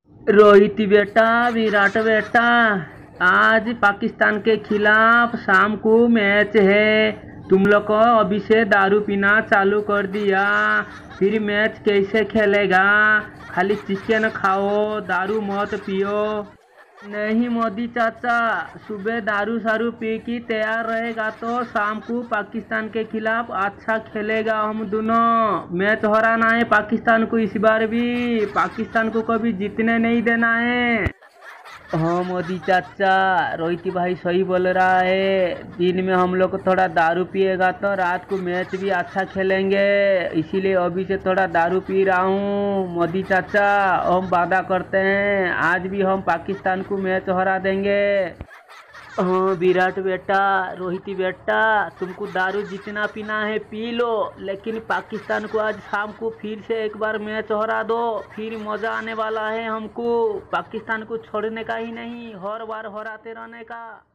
रोहित बेटा, विराट बेटा, आज पाकिस्तान के खिलाफ शाम को मैच है। तुम लोग को अभी से दारू पीना चालू कर दिया, फिर मैच कैसे खेलेगा? खाली चिकन खाओ, दारू मत पियो। नहीं मोदी चाचा, सुबह दारू सारू पी के तैयार रहेगा तो शाम को पाकिस्तान के खिलाफ अच्छा खेलेगा। हम दोनों मैच हराना है पाकिस्तान को, इस बार भी पाकिस्तान को कभी जीतने नहीं देना है। हाँ मोदी चाचा, रोहित भाई सही बोल रहा है। दिन में हम लोग को थोड़ा दारू पिएगा तो रात को मैच भी अच्छा खेलेंगे, इसीलिए अभी से थोड़ा दारू पी रहा हूँ। मोदी चाचा, हम वादा करते हैं आज भी हम पाकिस्तान को मैच हरा देंगे। हाँ विराट बेटा, रोहित बेटा, तुमको दारू जितना पीना है पी लो, लेकिन पाकिस्तान को आज शाम को फिर से एक बार मैच हरा दो, फिर मज़ा आने वाला है हमको। पाकिस्तान को छोड़ने का ही नहीं, हर बार हराते रहने का।